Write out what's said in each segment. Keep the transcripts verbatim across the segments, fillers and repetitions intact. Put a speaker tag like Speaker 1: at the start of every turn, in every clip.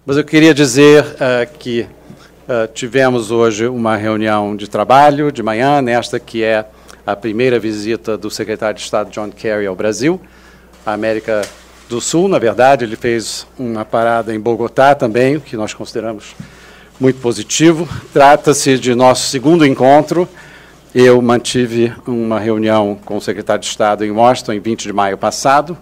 Speaker 1: Mas eu queria dizer uh, que uh, tivemos hoje uma reunião de trabalho de manhã, nesta que é a primeira visita do secretário de Estado John Kerry ao Brasil, à América do Sul. Na verdade, ele fez uma parada em Bogotá também, o que nós consideramos muito positivo. Trata-se de nosso segundo encontro. Eu mantive uma reunião com o secretário de Estado em Washington, em vinte de maio passado,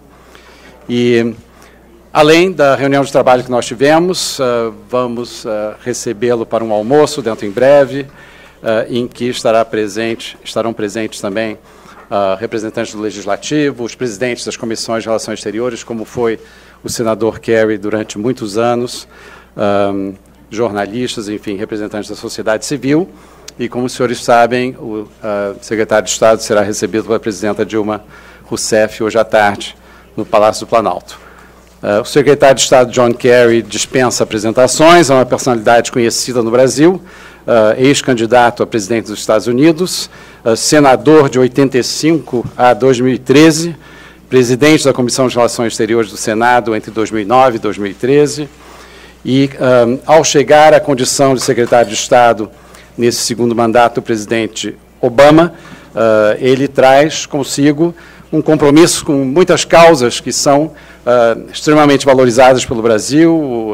Speaker 1: e, além da reunião de trabalho que nós tivemos, uh, vamos uh, recebê-lo para um almoço dentro em breve, uh, em que estará presente, estarão presentes também uh, representantes do Legislativo, os presidentes das comissões de Relações Exteriores, como foi o senador Kerry durante muitos anos, um, jornalistas, enfim, representantes da sociedade civil. E, como os senhores sabem, o uh, secretário de Estado será recebido pela presidenta Dilma Rousseff hoje à tarde, no Palácio do Planalto. Uh, o secretário de Estado John Kerry dispensa apresentações, é uma personalidade conhecida no Brasil, uh, ex-candidato a presidente dos Estados Unidos, uh, senador de oitenta e cinco a dois mil e treze, presidente da Comissão de Relações Exteriores do Senado entre dois mil e nove e dois mil e treze, e, um, ao chegar à condição de secretário de Estado nesse segundo mandato do presidente Obama, uh, ele traz consigo um compromisso com muitas causas que são uh, extremamente valorizadas pelo Brasil, uh,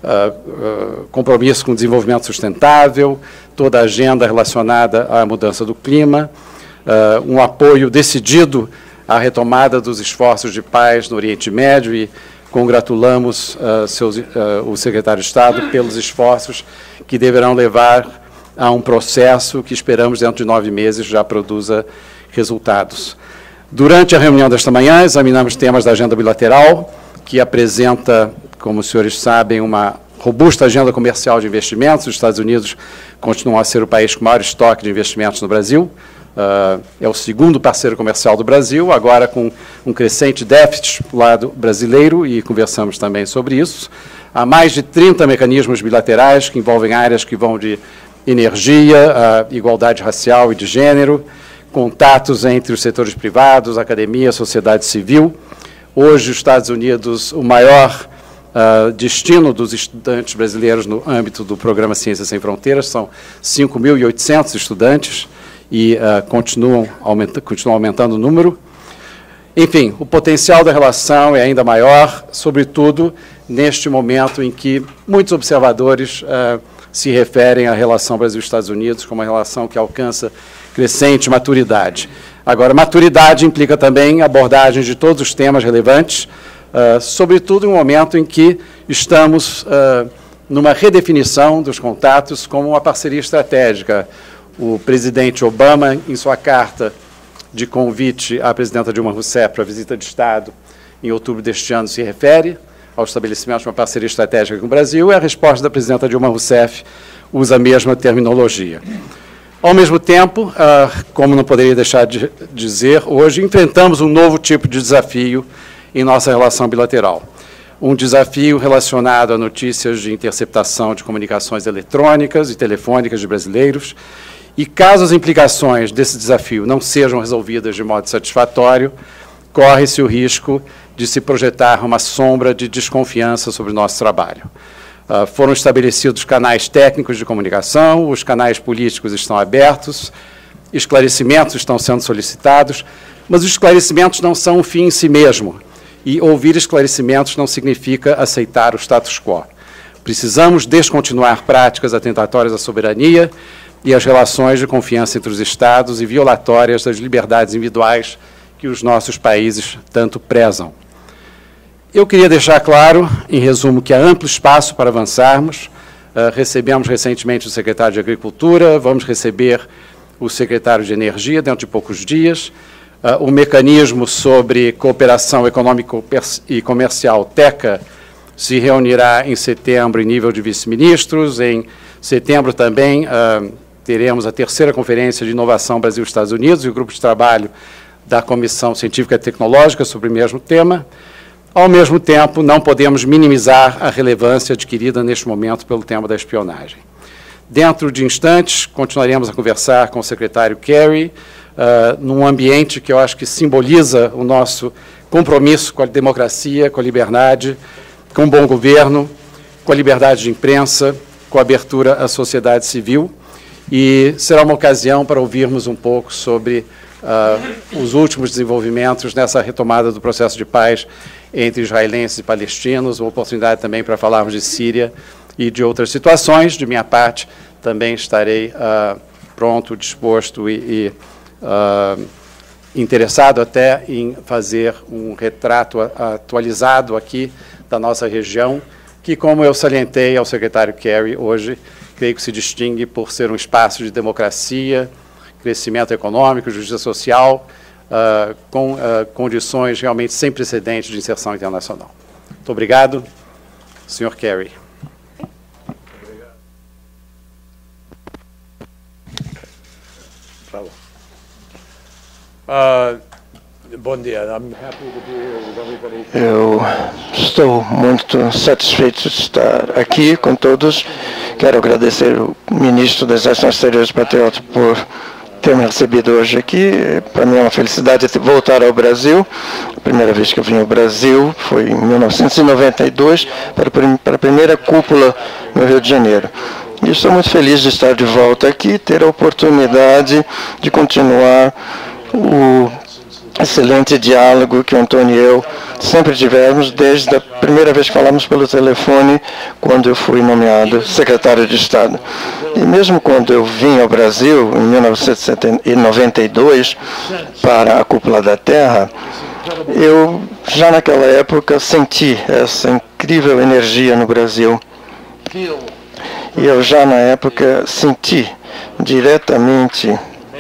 Speaker 1: uh, compromisso com o desenvolvimento sustentável, toda a agenda relacionada à mudança do clima, uh, um apoio decidido à retomada dos esforços de paz no Oriente Médio, e congratulamos uh, seus, uh, o secretário de Estado pelos esforços que deverão levar a um processo que esperamos, dentro de nove meses, já produza resultados. Durante a reunião desta manhã, examinamos temas da agenda bilateral, que apresenta, como os senhores sabem, uma robusta agenda comercial de investimentos. Os Estados Unidos continuam a ser o país com maior estoque de investimentos no Brasil. Uh, é o segundo parceiro comercial do Brasil, agora com um crescente déficit do lado brasileiro, e conversamos também sobre isso. Há mais de trinta mecanismos bilaterais que envolvem áreas que vão de energia, a igualdade racial e de gênero, contatos entre os setores privados, academia, sociedade civil. Hoje, os Estados Unidos, o maior uh, destino dos estudantes brasileiros no âmbito do programa Ciências Sem Fronteiras, são cinco mil e oitocentos estudantes, e uh, continuam, aumenta, continuam aumentando o número. Enfim, o potencial da relação é ainda maior, sobretudo neste momento em que muitos observadores uh, se referem à relação Brasil-Estados Unidos como uma relação que alcança crescente maturidade. Agora, maturidade implica também abordagens de todos os temas relevantes, uh, sobretudo em um momento em que estamos uh, numa redefinição dos contatos como uma parceria estratégica. O presidente Obama, em sua carta de convite à presidenta Dilma Rousseff para a visita de Estado em outubro deste ano, se refere ao estabelecimento de uma parceria estratégica com o Brasil, e a resposta da presidenta Dilma Rousseff usa a mesma terminologia. Ao mesmo tempo, ah, como não poderia deixar de dizer, hoje enfrentamos um novo tipo de desafio em nossa relação bilateral. Um desafio relacionado a notícias de interceptação de comunicações eletrônicas e telefônicas de brasileiros, e caso as implicações desse desafio não sejam resolvidas de modo satisfatório, corre-se o risco de se projetar uma sombra de desconfiança sobre o nosso trabalho. Uh, foram estabelecidos canais técnicos de comunicação, os canais políticos estão abertos, esclarecimentos estão sendo solicitados, mas os esclarecimentos não são um fim em si mesmo, e ouvir esclarecimentos não significa aceitar o status quo. Precisamos descontinuar práticas atentatórias à soberania e às relações de confiança entre os Estados e violatórias das liberdades individuais que os nossos países tanto prezam. Eu queria deixar claro, em resumo, que há amplo espaço para avançarmos. Uh, recebemos recentemente o secretário de Agricultura, vamos receber o secretário de Energia dentro de poucos dias. Uh, o mecanismo sobre cooperação econômica e comercial, TECA, se reunirá em setembro em nível de vice-ministros. Em setembro também uh, teremos a terceira Conferência de Inovação Brasil-Estados Unidos e o grupo de trabalho da Comissão Científica e Tecnológica sobre o mesmo tema. Ao mesmo tempo, não podemos minimizar a relevância adquirida neste momento pelo tema da espionagem. Dentro de instantes, continuaremos a conversar com o secretário Kerry, uh, num ambiente que eu acho que simboliza o nosso compromisso com a democracia, com a liberdade, com o bom governo, com a liberdade de imprensa, com a abertura à sociedade civil, e será uma ocasião para ouvirmos um pouco sobre uh, os últimos desenvolvimentos nessa retomada do processo de paz entre israelenses e palestinos, uma oportunidade também para falarmos de Síria e de outras situações. De minha parte, também estarei uh, pronto, disposto e, e uh, interessado até em fazer um retrato atualizado aqui da nossa região, que, como eu salientei ao secretário Kerry hoje, creio que se distingue por ser um espaço de democracia, crescimento econômico, justiça social, uh, com uh, condições realmente sem precedentes de inserção internacional. Muito obrigado, senhor Kerry.
Speaker 2: Uh, bom dia. Eu estou muito satisfeito de estar aqui com todos. Quero agradecer ao ministro das Relações Exteriores, Patriota, por ter me recebido hoje aqui. Para mim é uma felicidade voltar ao Brasil. A primeira vez que eu vim ao Brasil foi em mil novecentos e noventa e dois, para a primeira cúpula no Rio de Janeiro. E estou muito feliz de estar de volta aqui, ter a oportunidade de continuar o excelente diálogo que o Antônio e eu sempre tivemos desde a primeira vez que falamos pelo telefone, quando eu fui nomeado secretário de Estado. E mesmo quando eu vim ao Brasil, em mil novecentos e noventa e dois, para a Cúpula da Terra, eu já naquela época senti essa incrível energia no Brasil. E eu já na época senti diretamente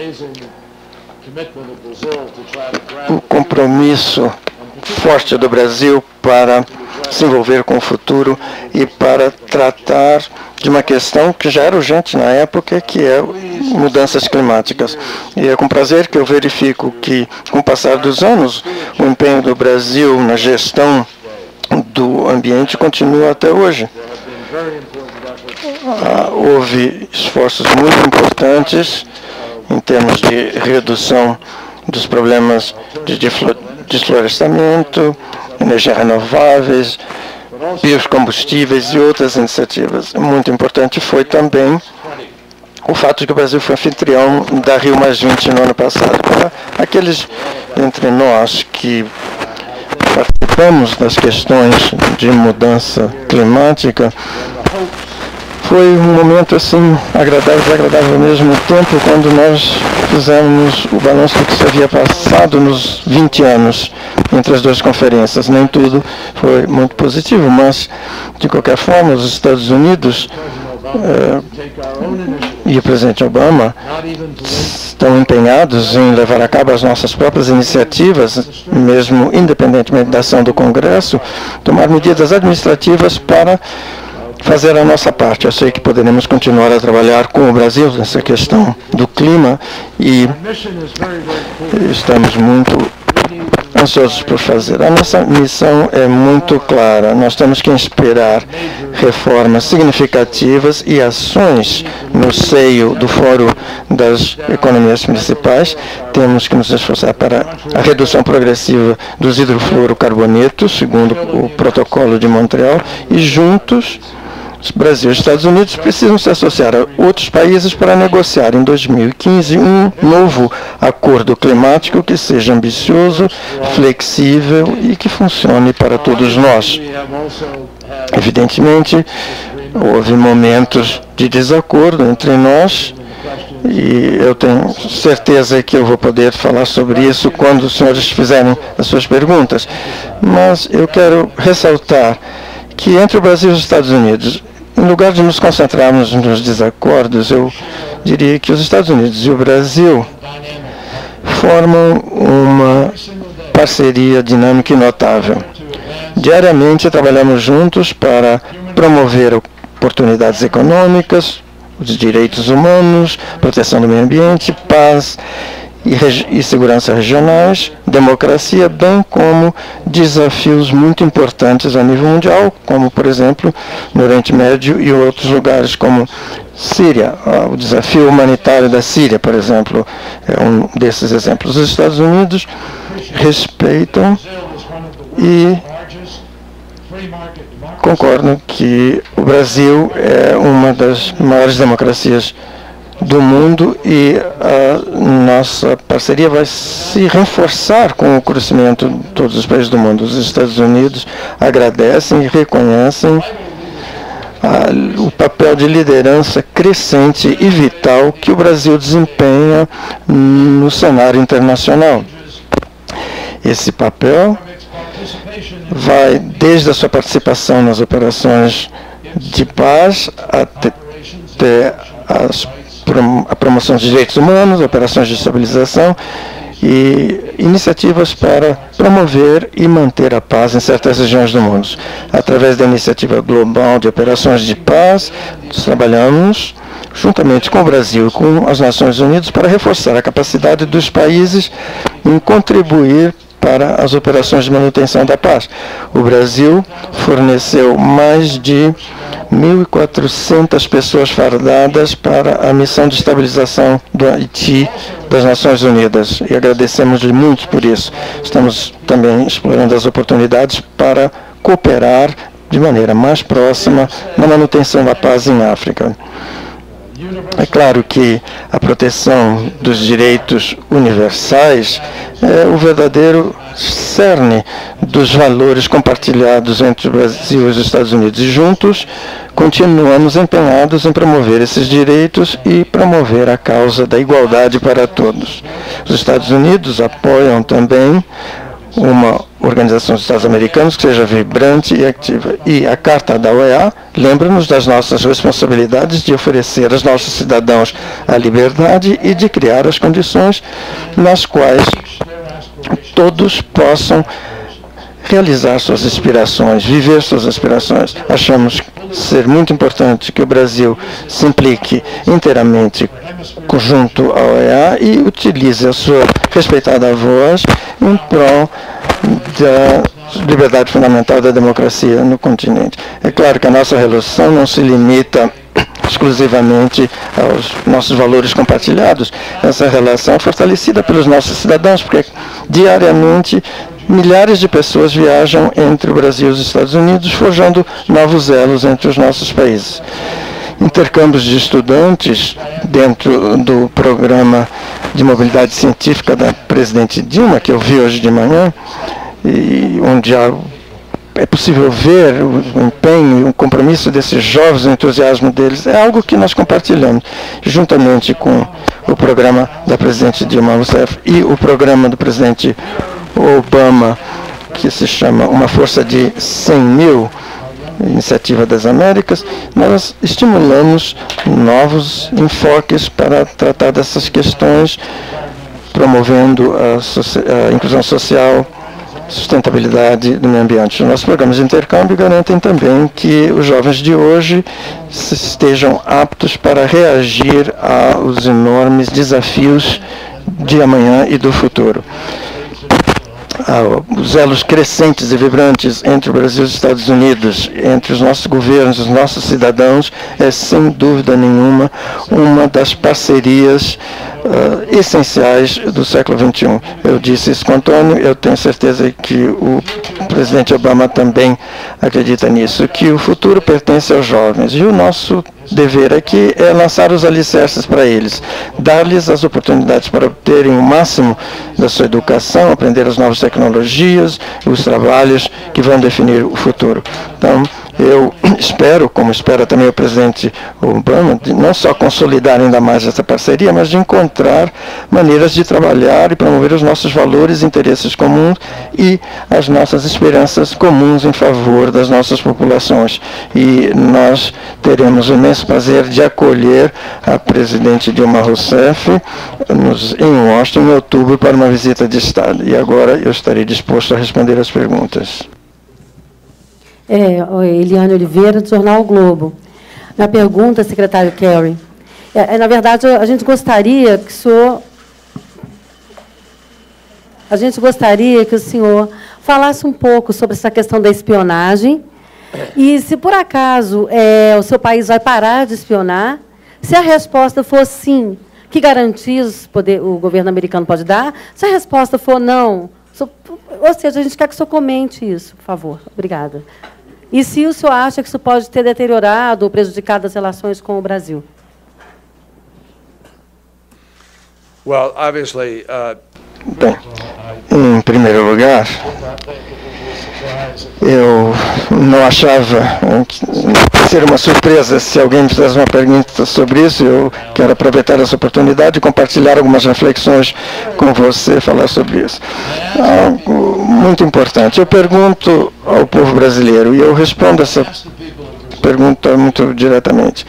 Speaker 2: o compromisso forte do Brasil para se envolver com o futuro e para tratar de uma questão que já era urgente na época, que é mudanças climáticas. E é com prazer que eu verifico que, com o passar dos anos, o empenho do Brasil na gestão do ambiente continua até hoje. Ah, houve esforços muito importantes em termos de redução dos problemas de desflorestamento, energias renováveis, biocombustíveis e outras iniciativas. Muito importante foi também o fato de que o Brasil foi anfitrião da Rio mais vinte no ano passado. Para aqueles entre nós que participamos das questões de mudança climática, foi um momento assim agradável e desagradável ao mesmo tempo, quando nós fizemos o balanço do que se havia passado nos vinte anos entre as duas conferências. Nem tudo foi muito positivo, mas de qualquer forma os Estados Unidos eh, e o presidente Obama estão empenhados em levar a cabo as nossas próprias iniciativas, mesmo independentemente da ação do Congresso, tomar medidas administrativas para fazer a nossa parte. Eu sei que poderemos continuar a trabalhar com o Brasil nessa questão do clima e estamos muito ansiosos por fazer. A nossa missão é muito clara. Nós temos que inspirar reformas significativas e ações no seio do Fórum das Economias Principais. Temos que nos esforçar para a redução progressiva dos hidrofluorocarbonetos, segundo o Protocolo de Montreal, e juntos Brasil e Estados Unidos precisam se associar a outros países para negociar em dois mil e quinze um novo acordo climático que seja ambicioso, flexível e que funcione para todos nós. Evidentemente, houve momentos de desacordo entre nós e eu tenho certeza que eu vou poder falar sobre isso quando os senhores fizerem as suas perguntas. Mas eu quero ressaltar que entre o Brasil e os Estados Unidos, em lugar de nos concentrarmos nos desacordos, eu diria que os Estados Unidos e o Brasil formam uma parceria dinâmica e notável. Diariamente trabalhamos juntos para promover oportunidades econômicas, os direitos humanos, proteção do meio ambiente, paz e, e segurança regionais, democracia, bem como desafios muito importantes a nível mundial, como, por exemplo, no Oriente Médio e outros lugares, como Síria. O desafio humanitário da Síria, por exemplo, é um desses exemplos. Os Estados Unidos respeitam e concordo que o Brasil é uma das maiores democracias do mundo e a nossa parceria vai se reforçar com o crescimento de todos os países do mundo. Os Estados Unidos agradecem e reconhecem a, o papel de liderança crescente e vital que o Brasil desempenha no cenário internacional. Esse papel vai desde a sua participação nas operações de paz até, até as a promoção dos direitos humanos, operações de estabilização e iniciativas para promover e manter a paz em certas regiões do mundo. Através da iniciativa global de operações de paz, nós trabalhamos juntamente com o Brasil e com as Nações Unidas para reforçar a capacidade dos países em contribuir para as operações de manutenção da paz. O Brasil forneceu mais de mil e quatrocentas pessoas fardadas para a missão de estabilização do Haiti das Nações Unidas e agradecemos-lhe muito por isso. Estamos também explorando as oportunidades para cooperar de maneira mais próxima na manutenção da paz em África. É claro que a proteção dos direitos universais é o verdadeiro cerne dos valores compartilhados entre o Brasil e os Estados Unidos. E juntos continuamos empenhados em promover esses direitos e promover a causa da igualdade para todos. Os Estados Unidos apoiam também uma organização dos Estados Americanos que seja vibrante e ativa. E a Carta da O E A lembra-nos das nossas responsabilidades de oferecer aos nossos cidadãos a liberdade e de criar as condições nas quais todos possam realizar suas aspirações, viver suas aspirações. Achamos ser muito importante que o Brasil se implique inteiramente junto à O E A e utilize a sua respeitada voz em prol da liberdade fundamental da democracia no continente. É claro que a nossa relação não se limita exclusivamente aos nossos valores compartilhados. Essa relação é fortalecida pelos nossos cidadãos, porque diariamente milhares de pessoas viajam entre o Brasil e os Estados Unidos, forjando novos elos entre os nossos países. Intercâmbios de estudantes dentro do programa de mobilidade científica da presidente Dilma, que eu vi hoje de manhã, e onde há, é possível ver o empenho e o compromisso desses jovens, o entusiasmo deles, é algo que nós compartilhamos, juntamente com o programa da presidente Dilma Rousseff e o programa do presidente Obama, que se chama Uma Força de cem mil, Iniciativa das Américas. Nós estimulamos novos enfoques para tratar dessas questões, promovendo a, socia- a inclusão social, sustentabilidade do meio ambiente. Os nossos programas de intercâmbio garantem também que os jovens de hoje estejam aptos para reagir aos enormes desafios de amanhã e do futuro. Os elos crescentes e vibrantes entre o Brasil e os Estados Unidos, entre os nossos governos, os nossos cidadãos, é sem dúvida nenhuma uma das parcerias uh, essenciais do século vinte e um. Eu disse isso com o Antônio, eu tenho certeza que o presidente Obama também acredita nisso, que o futuro pertence aos jovens e o nosso dever aqui é lançar os alicerces para eles, dar-lhes as oportunidades para obterem o máximo da sua educação, aprender as novas tecnologias, os trabalhos que vão definir o futuro. Então, eu espero, como espera também o presidente Obama, de não só consolidar ainda mais essa parceria, mas de encontrar maneiras de trabalhar e promover os nossos valores e interesses comuns e as nossas esperanças comuns em favor das nossas populações. E nós teremos o imenso prazer de acolher a presidente Dilma Rousseff nos, em Washington, em outubro, para uma visita de Estado. E agora eu estarei disposto a responder as perguntas.
Speaker 3: É, Eliane Oliveira, do Jornal o Globo. Minha pergunta, secretário Kerry, é, é, na verdade, a gente gostaria que o senhor, a gente gostaria que o senhor falasse um pouco sobre essa questão da espionagem e, se por acaso é, o seu país vai parar de espionar, se a resposta for sim, que garantias poder, o governo americano pode dar? Se a resposta for não, so, ou seja, a gente quer que o senhor comente isso, por favor. Obrigada. E se o senhor acha que isso pode ter deteriorado ou prejudicado as relações com o Brasil?
Speaker 4: Well, obviously, uh...
Speaker 2: Bem, em primeiro lugar, eu não achava que ser uma surpresa se alguém me fizesse uma pergunta sobre isso. Eu quero aproveitar essa oportunidade e compartilhar algumas reflexões com você, falar sobre isso. Algo muito importante. Eu pergunto ao povo brasileiro, e eu respondo essa pergunta muito diretamente.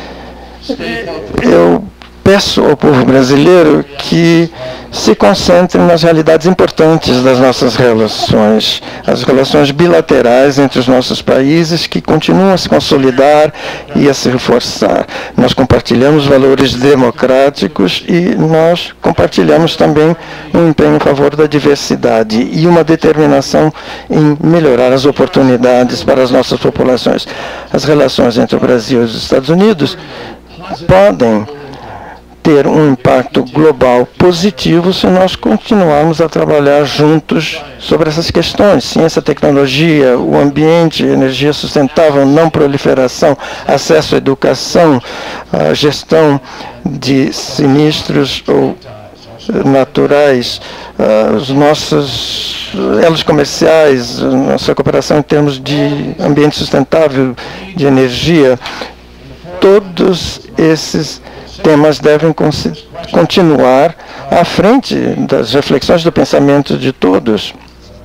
Speaker 2: Eu peço ao povo brasileiro que se concentre nas realidades importantes das nossas relações, as relações bilaterais entre os nossos países que continuam a se consolidar e a se reforçar. Nós compartilhamos valores democráticos e nós compartilhamos também um empenho em favor da diversidade e uma determinação em melhorar as oportunidades para as nossas populações. As relações entre o Brasil e os Estados Unidos podem ter um impacto global positivo se nós continuarmos a trabalhar juntos sobre essas questões. Ciência, tecnologia, o ambiente, energia sustentável, não proliferação, acesso à educação, a gestão de sinistros ou naturais, os nossos elos comerciais, nossa cooperação em termos de ambiente sustentável, de energia, todos esses temas devem continuar à frente das reflexões do pensamento de todos.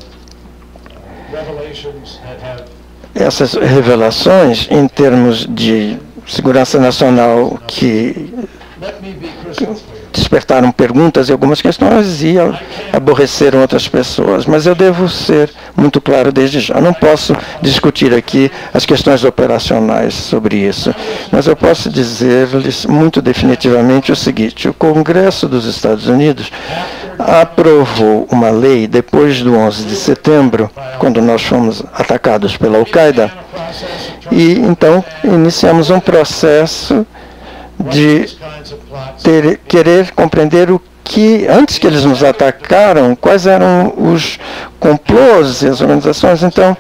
Speaker 2: Essas revelações, em termos de segurança nacional, que despertaram perguntas e algumas questões e aborreceram outras pessoas. Mas eu devo ser muito claro desde já. Não posso discutir aqui as questões operacionais sobre isso, mas eu posso dizer-lhes muito definitivamente o seguinte: o Congresso dos Estados Unidos aprovou uma lei depois do onze de setembro, quando nós fomos atacados pela Al-Qaeda, e então iniciamos um processo de ter, querer compreender o que, antes que eles nos atacaram, quais eram os complôs e as organizações. Então,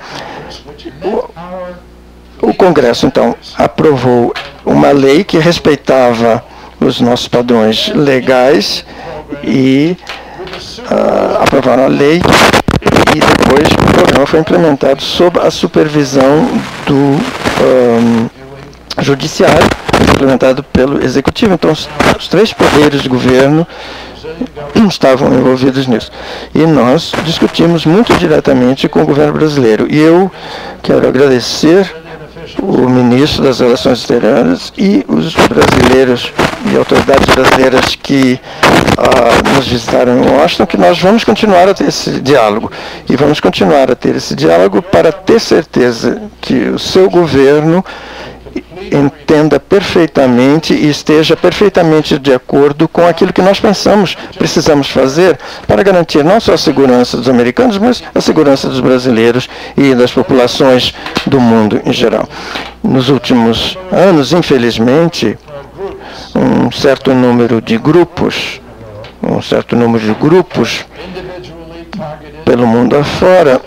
Speaker 2: o, o Congresso, então, aprovou uma lei que respeitava os nossos padrões legais e uh, aprovaram a lei, e depois o programa foi implementado sob a supervisão do um, judiciário, implementado pelo executivo. Então, os, os três poderes de governo estavam envolvidos nisso. E nós discutimos muito diretamente com o governo brasileiro. E eu quero agradecer o ministro das Relações Exteriores e os brasileiros e autoridades brasileiras que ah, nos visitaram em Washington, que nós vamos continuar a ter esse diálogo. E vamos continuar a ter esse diálogo para ter certeza que o seu governo entenda perfeitamente e esteja perfeitamente de acordo com aquilo que nós pensamos, precisamos fazer para garantir não só a segurança dos americanos, mas a segurança dos brasileiros e das populações do mundo em geral. Nos últimos anos, infelizmente, um certo número de grupos, um certo número de grupos pelo mundo afora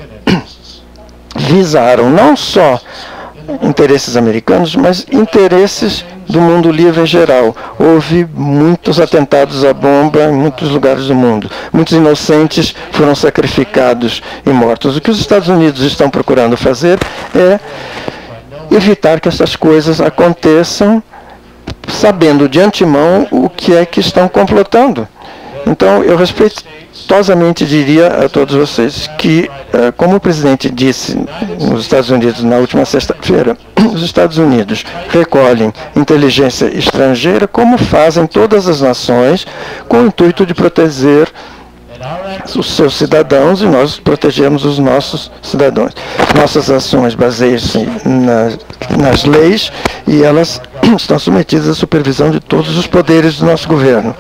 Speaker 2: visaram não só interesses americanos, mas interesses do mundo livre em geral. Houve muitos atentados à bomba em muitos lugares do mundo. Muitos inocentes foram sacrificados e mortos. O que os Estados Unidos estão procurando fazer é evitar que essas coisas aconteçam, sabendo de antemão o que é que estão complotando. Então, eu respeitosamente diria a todos vocês que, como o presidente disse nos Estados Unidos na última sexta-feira, os Estados Unidos recolhem inteligência estrangeira, como fazem todas as nações, com o intuito de proteger os seus cidadãos, e nós protegemos os nossos cidadãos. Nossas ações baseiam-se nas, nas leis e elas estão submetidas à supervisão de todos os poderes do nosso governo.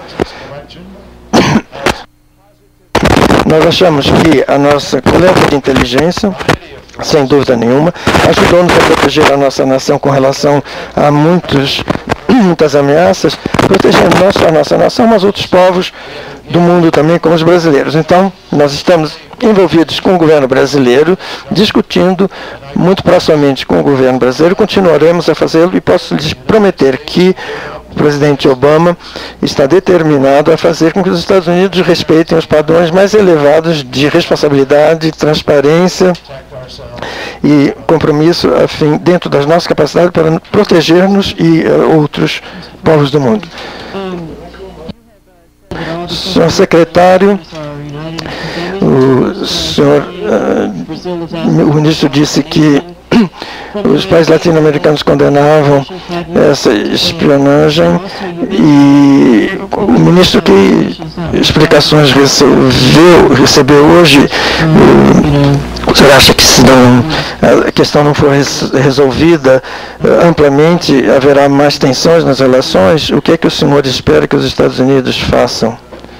Speaker 2: Nós achamos que a nossa coleta de inteligência, sem dúvida nenhuma, ajudou-nos a proteger a nossa nação com relação a muitos, muitas ameaças, protegendo não só a nossa nação, mas outros povos do mundo também, como os brasileiros. Então, nós estamos envolvidos com o governo brasileiro, discutindo muito proximamente com o governo brasileiro. Continuaremos a fazê-lo e posso lhes prometer que o presidente Obama está determinado a fazer com que os Estados Unidos respeitem os padrões mais elevados de responsabilidade, transparência e compromisso a fim, dentro das nossas capacidades para proteger-nos e uh, outros povos do mundo. Senhor secretário, o senhor, uh, o ministro disse que os países latino-americanos condenavam essa espionagem e o ministro que explicações recebeu, recebeu hoje, o senhor acha que se não, a questão não for resolvida amplamente, haverá mais tensões nas relações? O que é que o senhor espera que os Estados Unidos façam?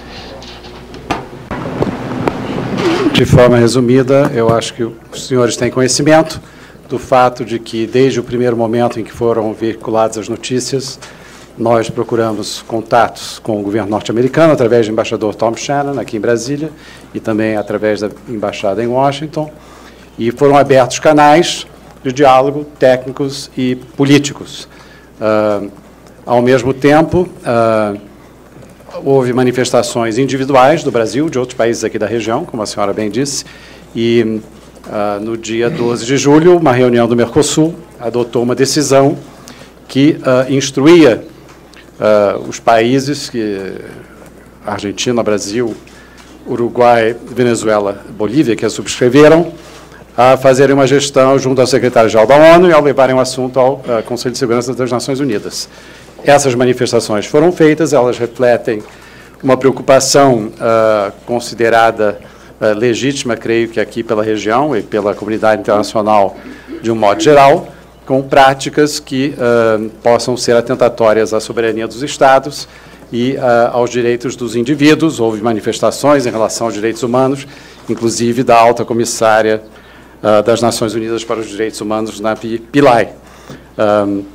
Speaker 1: De forma resumida, eu acho que os senhores têm conhecimento do fato de que, desde o primeiro momento em que foram veiculadas as notícias, nós procuramos contatos com o governo norte-americano, através do embaixador Tom Shannon, aqui em Brasília, e também através da embaixada em Washington, e foram abertos canais de diálogo técnicos e políticos. Uh, ao mesmo tempo, uh, houve manifestações individuais do Brasil, de outros países aqui da região, como a senhora bem disse, e Uh, no dia doze de julho, uma reunião do Mercosul adotou uma decisão que uh, instruía uh, os países, que, Argentina, Brasil, Uruguai, Venezuela, Bolívia, que a subscreveram, a fazerem uma gestão junto ao secretário-geral da ONU e ao levarem o assunto ao uh, Conselho de Segurança das Nações Unidas. Essas manifestações foram feitas, elas refletem uma preocupação uh, considerada Uh, legítima, creio que aqui pela região e pela comunidade internacional de um modo geral, com práticas que uh, possam ser atentatórias à soberania dos Estados e uh, aos direitos dos indivíduos. Houve manifestações em relação aos direitos humanos, inclusive da alta comissária uh, das Nações Unidas para os Direitos Humanos, Navi Pillay. Um, uh,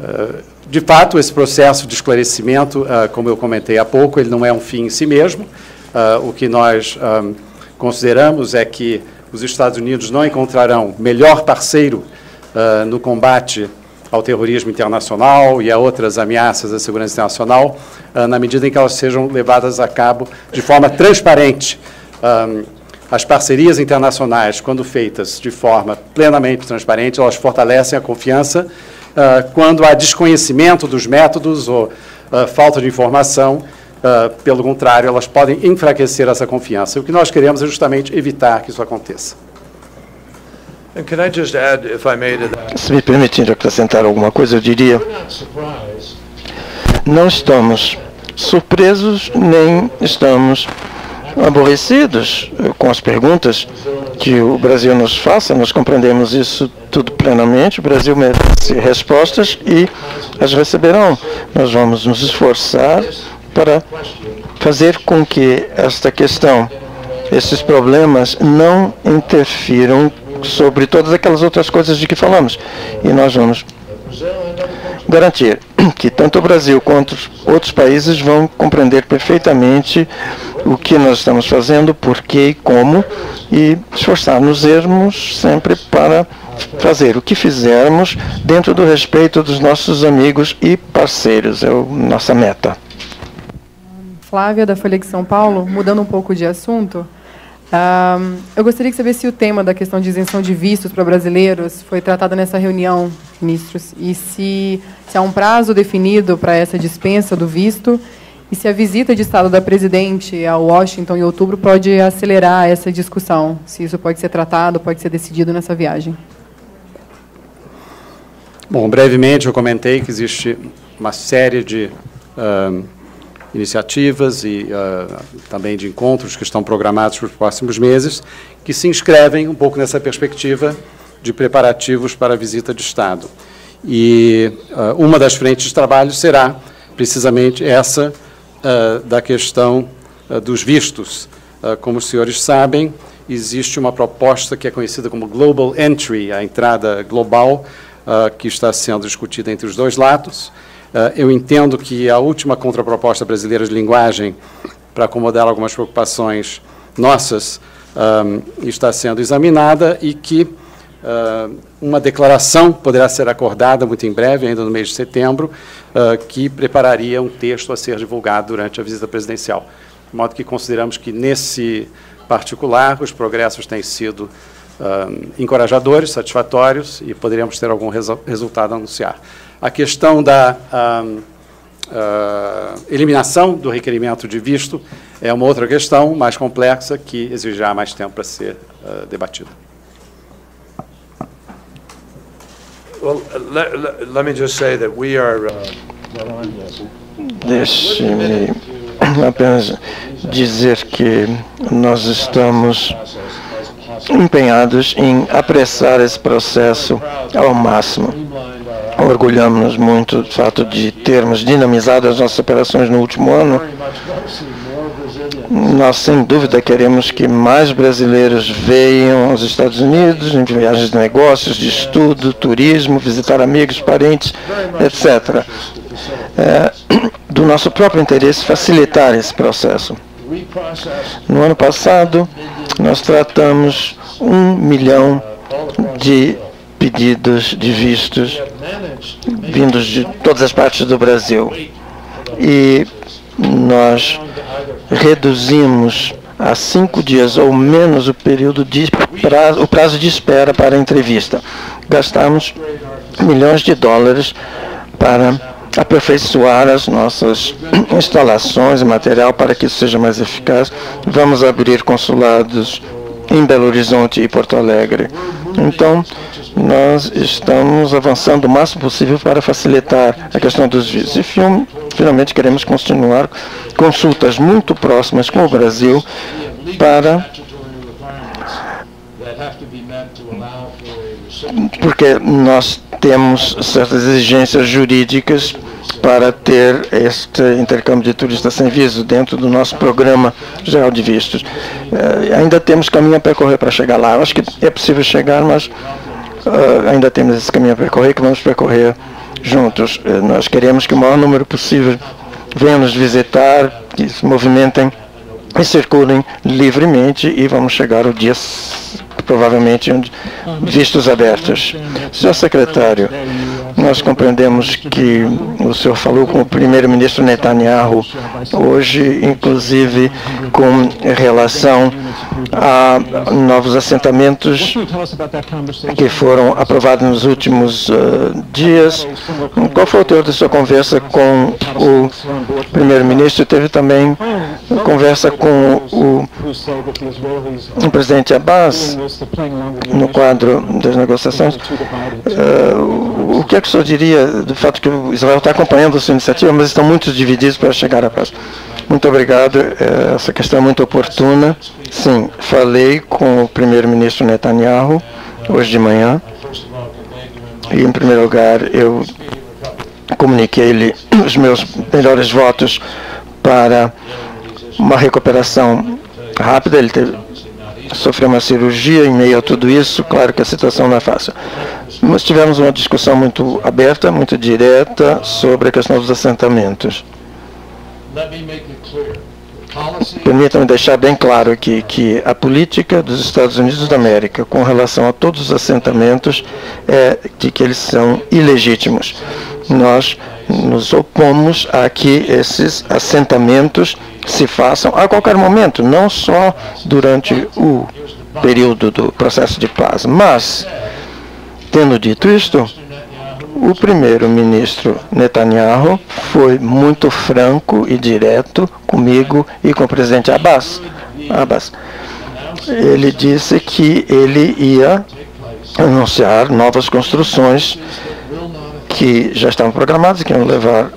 Speaker 1: de fato, esse processo de esclarecimento, uh, como eu comentei há pouco, ele não é um fim em si mesmo. Uh, o que nós um, consideramos é que os Estados Unidos não encontrarão melhor parceiro uh, no combate ao terrorismo internacional e a outras ameaças à segurança internacional, uh, na medida em que elas sejam levadas a cabo de forma transparente. Um, as parcerias internacionais, quando feitas de forma plenamente transparente, elas fortalecem a confiança. Uh, quando há desconhecimento dos métodos ou uh, falta de informação, Uh, pelo contrário, elas podem enfraquecer essa confiança. O que nós queremos é justamente evitar que isso aconteça.
Speaker 4: And can I just add, if I may, to that?
Speaker 2: Se me permitir acrescentar alguma coisa, eu diria, não estamos surpresos nem estamos aborrecidos com as perguntas que o Brasil nos faça. Nós compreendemos isso tudo plenamente. O Brasil merece respostas e as receberão. Nós vamos nos esforçar para fazer com que esta questão, esses problemas, não interfiram sobre todas aquelas outras coisas de que falamos. E nós vamos garantir que tanto o Brasil quanto outros países vão compreender perfeitamente o que nós estamos fazendo, por quê e como, e esforçar-nos sempre para fazer o que fizermos dentro do respeito dos nossos amigos e parceiros. É a nossa meta.
Speaker 5: Flávia, da Folha de São Paulo, mudando um pouco de assunto, um, eu gostaria de saber se o tema da questão de isenção de vistos para brasileiros foi tratado nessa reunião, ministros, e se, se há um prazo definido para essa dispensa do visto, e se a visita de Estado da Presidente a Washington em outubro pode acelerar essa discussão, se isso pode ser tratado, pode ser decidido nessa viagem.
Speaker 1: Bom, brevemente eu comentei que existe uma série de uh, iniciativas e uh, também de encontros que estão programados para os próximos meses, que se inscrevem um pouco nessa perspectiva de preparativos para a visita de Estado. E uh, uma das frentes de trabalho será precisamente essa uh, da questão uh, dos vistos. Uh, como os senhores sabem, existe uma proposta que é conhecida como Global Entry, a entrada global, uh, que está sendo discutida entre os dois lados. Uh, eu entendo que a última contraproposta brasileira de linguagem, para acomodar algumas preocupações nossas, um, está sendo examinada e que uh, uma declaração poderá ser acordada muito em breve, ainda no mês de setembro, uh, que prepararia um texto a ser divulgado durante a visita presidencial. De modo que consideramos que, nesse particular, os progressos têm sido uh, encorajadores, satisfatórios, e poderíamos ter algum resu resultado a anunciar. A questão da uh, uh, eliminação do requerimento de visto é uma outra questão mais complexa que exigirá mais tempo para ser uh, debatida.
Speaker 4: Well, let, let, let me just say that we are... Uh,
Speaker 2: Deixe-me apenas dizer que nós estamos empenhados em apressar esse processo ao máximo. Orgulhamos-nos muito do fato de termos dinamizado as nossas operações no último ano. Nós, sem dúvida, queremos que mais brasileiros venham aos Estados Unidos em viagens de negócios, de estudo, turismo, visitar amigos, parentes, etcétera. É do nosso próprio interesse facilitar esse processo. No ano passado, nós tratamos um milhão de pedidos de vistos vindos de todas as partes do Brasil. E nós reduzimos a cinco dias ou menos o período de prazo, o prazo de espera para a entrevista. Gastamos milhões de dólares para aperfeiçoar as nossas instalações e material para que isso seja mais eficaz. Vamos abrir consulados em Belo Horizonte e Porto Alegre. Então, nós estamos avançando o máximo possível para facilitar a questão dos vistos. E, finalmente, queremos continuar consultas muito próximas com o Brasil para... porque nós temos certas exigências jurídicas para ter este intercâmbio de turistas sem visto dentro do nosso programa geral de vistos. Uh, ainda temos caminho a percorrer para chegar lá. Eu acho que é possível chegar, mas uh, ainda temos esse caminho a percorrer que vamos percorrer juntos. Uh, nós queremos que o maior número possível venham nos visitar, que se movimentem e circulem livremente, e vamos chegar ao dia provavelmente vistos abertos. Senhor secretário, nós compreendemos que o senhor falou com o primeiro-ministro Netanyahu hoje, inclusive com relação a novos assentamentos que foram aprovados nos últimos uh, dias. Qual foi o teor da sua conversa com o primeiro-ministro? Teve também conversa com o, o presidente Abbas no quadro das negociações. Uh, o que é que o senhor diria do fato que o Israel está acompanhando a sua iniciativa, mas estão muito divididos para chegar à paz? Muito obrigado. Essa questão é muito oportuna. Sim, falei com o primeiro-ministro Netanyahu hoje de manhã. E, em primeiro lugar, eu comuniquei-lhe os meus melhores votos para uma recuperação rápida. Ele teve, sofreu uma cirurgia em meio a tudo isso. Claro que a situação não é fácil. Mas tivemos uma discussão muito aberta, muito direta sobre a questão dos assentamentos. Permitam-me deixar bem claro aqui que a política dos Estados Unidos da América com relação a todos os assentamentos é de que eles são ilegítimos. Nós nos opomos a que esses assentamentos se façam a qualquer momento, não só durante o período do processo de paz. Mas, tendo dito isto, o primeiro-ministro Netanyahu foi muito franco e direto comigo e com o presidente Abbas. Abbas. Ele disse que ele ia anunciar novas construções que já estavam programadas, que iam levar,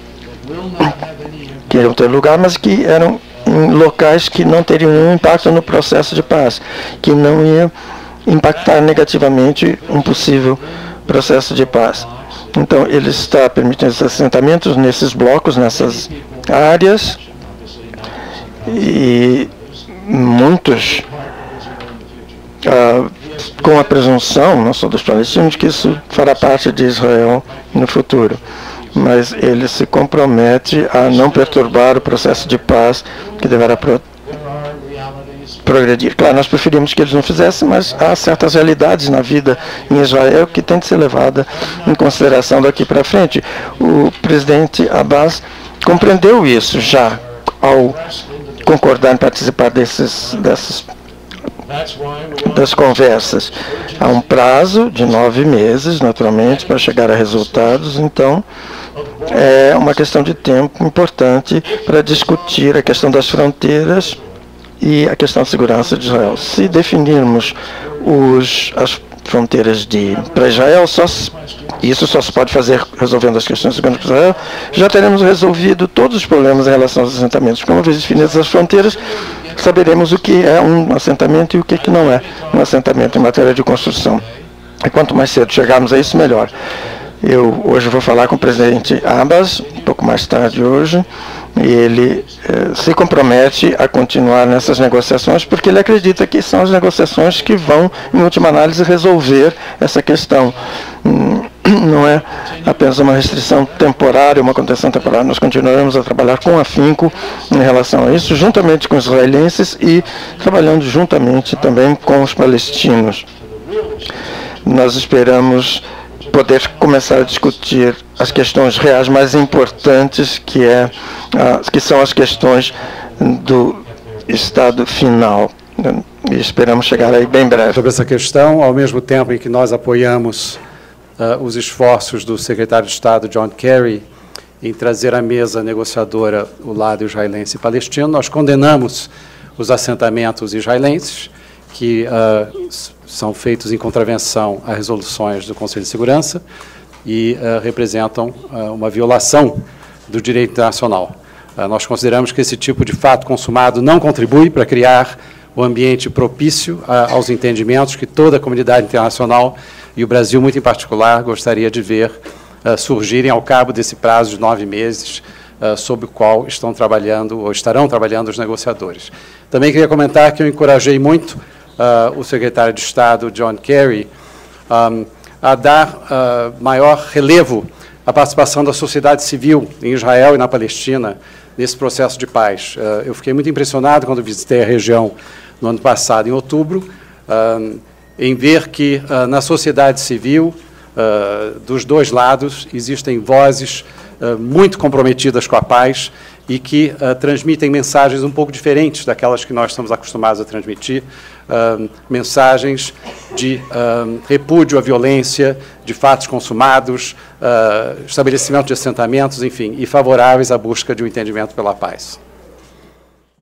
Speaker 2: que iam ter lugar, mas que eram em locais que não teriam nenhum impacto no processo de paz, que não ia impactar negativamente um possível processo de paz. Então, ele está permitindo esses assentamentos nesses blocos, nessas áreas, e muitos ah, com a presunção, não só dos palestinos, que isso fará parte de Israel no futuro. Mas ele se compromete a não perturbar o processo de paz que deverá pro progredir. Claro, nós preferimos que eles não fizessem, mas há certas realidades na vida em Israel que tem de ser levada em consideração daqui para frente. O presidente Abbas compreendeu isso já ao concordar em participar desses, dessas das conversas. Há um prazo de nove meses, naturalmente, para chegar a resultados, então é uma questão de tempo importante para discutir a questão das fronteiras e a questão da segurança de Israel. Se definirmos os, as fronteiras de para Israel, só se, isso só se pode fazer resolvendo as questões de segurança de Israel, já teremos resolvido todos os problemas em relação aos assentamentos. Porque uma vez definidas as fronteiras, saberemos o que é um assentamento e o que, que não é um assentamento em matéria de construção. E quanto mais cedo chegarmos a isso, melhor. Eu hoje vou falar com o presidente Abbas, um pouco mais tarde hoje, e ele eh, se compromete a continuar nessas negociações, porque ele acredita que são as negociações que vão, em última análise, resolver essa questão. Hum, não é apenas uma restrição temporária, uma contenção temporária. Nós continuaremos a trabalhar com afinco em relação a isso, juntamente com os israelenses e trabalhando juntamente também com os palestinos. Nós esperamos poder começar a discutir as questões reais mais importantes, que, é, uh, que são as questões do estado final. E esperamos chegar aí bem breve.
Speaker 1: Sobre essa questão, ao mesmo tempo em que nós apoiamos uh, os esforços do secretário de Estado, John Kerry, em trazer à mesa negociadora o lado israelense e palestino, nós condenamos os assentamentos israelenses, que uh, são feitos em contravenção a resoluções do Conselho de Segurança e uh, representam uh, uma violação do direito internacional. Uh, nós consideramos que esse tipo de fato consumado não contribui para criar o ambiente propício uh, aos entendimentos que toda a comunidade internacional, e o Brasil muito em particular, gostaria de ver uh, surgirem ao cabo desse prazo de nove meses, uh, sob o qual estão trabalhando, ou estarão trabalhando os negociadores. Também queria comentar que eu encorajei muito Uh, o secretário de Estado, John Kerry, um, a dar uh, maior relevo à participação da sociedade civil em Israel e na Palestina nesse processo de paz. Uh, eu fiquei muito impressionado quando visitei a região no ano passado, em outubro, uh, em ver que uh, na sociedade civil, uh, dos dois lados, existem vozes uh, muito comprometidas com a paz e que uh, transmitem mensagens um pouco diferentes daquelas que nós estamos acostumados a transmitir, uh, mensagens de uh, repúdio à violência, de fatos consumados, uh, estabelecimento de assentamentos, enfim, e favoráveis à busca de um entendimento pela paz.